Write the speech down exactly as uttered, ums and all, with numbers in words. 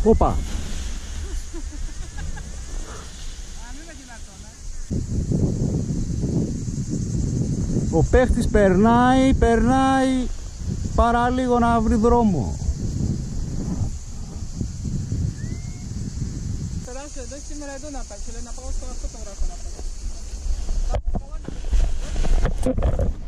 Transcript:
Όπα. Ο παίχτης περνάει, περνάει, παραλίγο να βρει δρόμο. Περάσει εδώ σήμερα εδώ να πάει, λέει να πάω στο φωτογράφο να πάω.